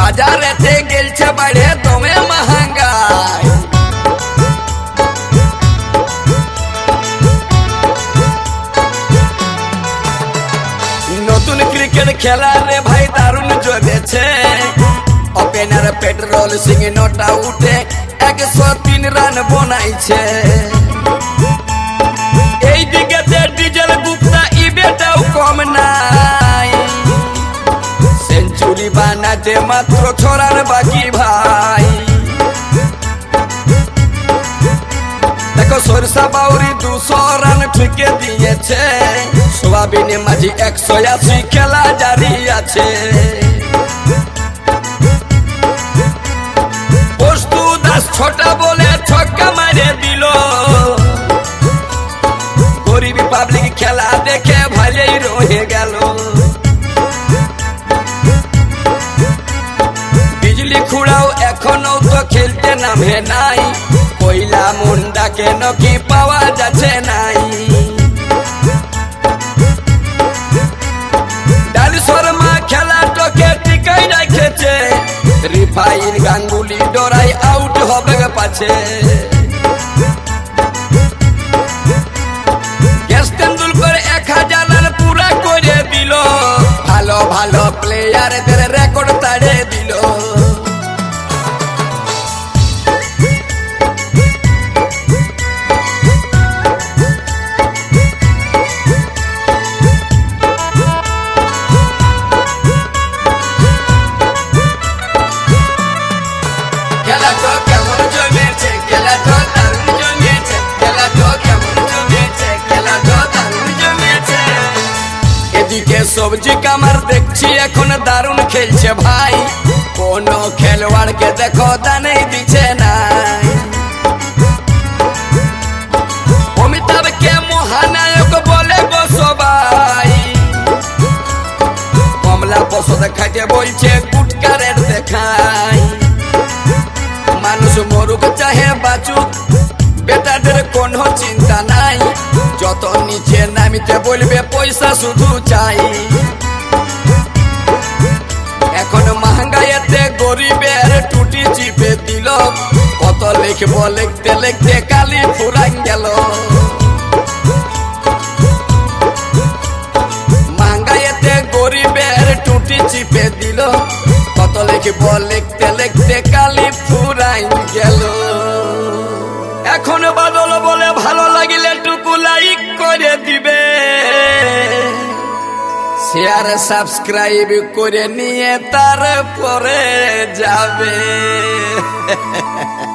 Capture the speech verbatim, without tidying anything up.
বাজারেতে গেলছে বাইরে দমে মহাঙ্গাই নতুন ক্রিকেট খেলা রে ভাই দারুণ জমেছে ওপেনার পেট্রোল সিং নট আউটে একশো তিন রান বানাইছে এই দিকে ডিজেল গুপ্তা ইবেটাও কম নাই সেঞ্চুরি বানাতে মাত্র ছ রান বাকি ভাই দেখো সরষা বাউরি দুশো রান ঠুকে দিয়েছে সোয়াবিন মাঝি একশো আশি খেলা জারি আছে বস্তু দাস ছোটা বলে ছক্কা মারে দিল গরিবী পাবলিক খেলা দেখে ভালোই রয়ে গেল বিজলি খুড়াও এখনো তো খেলতে নামে নাই কইলা মুন্ডা কেন কি পাওয়া যাচ্ছে নাই ডাল শর্মা খেলাটাকে টিকাই রেখেছে রিফাইন গাঙ্গুলি ডরাই আউট হবে পাছে তেন্ডুলকর এক হাজার রান পুরা করে দিল ভালো ভালো প্লেয়ারদের রেকর্ড তাড়ে দিল সবজি কামার দেখছি এখন দারুণ খেলছে ভাই কোন খেলোয়াড়কে দেখো দানে দিচ্ছে না অমিতাভকে মহানায়ক বলে গো সবাই কমলা বসত খাইতে বলছে গুটকারের দেখাই মানুষ মরুক চাহে বাঁচুক বেটাদের কোনো চিন্তা নাই যত নিচে নামিতে বলবে পয়সা শুধু চাই এখন মহাঙ্গাইতে গরিবের টুটি চিপে দিল কত লিখব লিখতে লিখতে কালি ফুরান গেল মহাঙ্গাইতে গরিবের টুটি চিপে দিল কত লিখব লিখতে লিখতে কালি ফুরান গেল এখন বাদল বলে ভালো লাগিলে টুকু লাইক করে দিবে শেয়ার সাবস্ক্রাইব করে নিয়ে তারপরে যাবে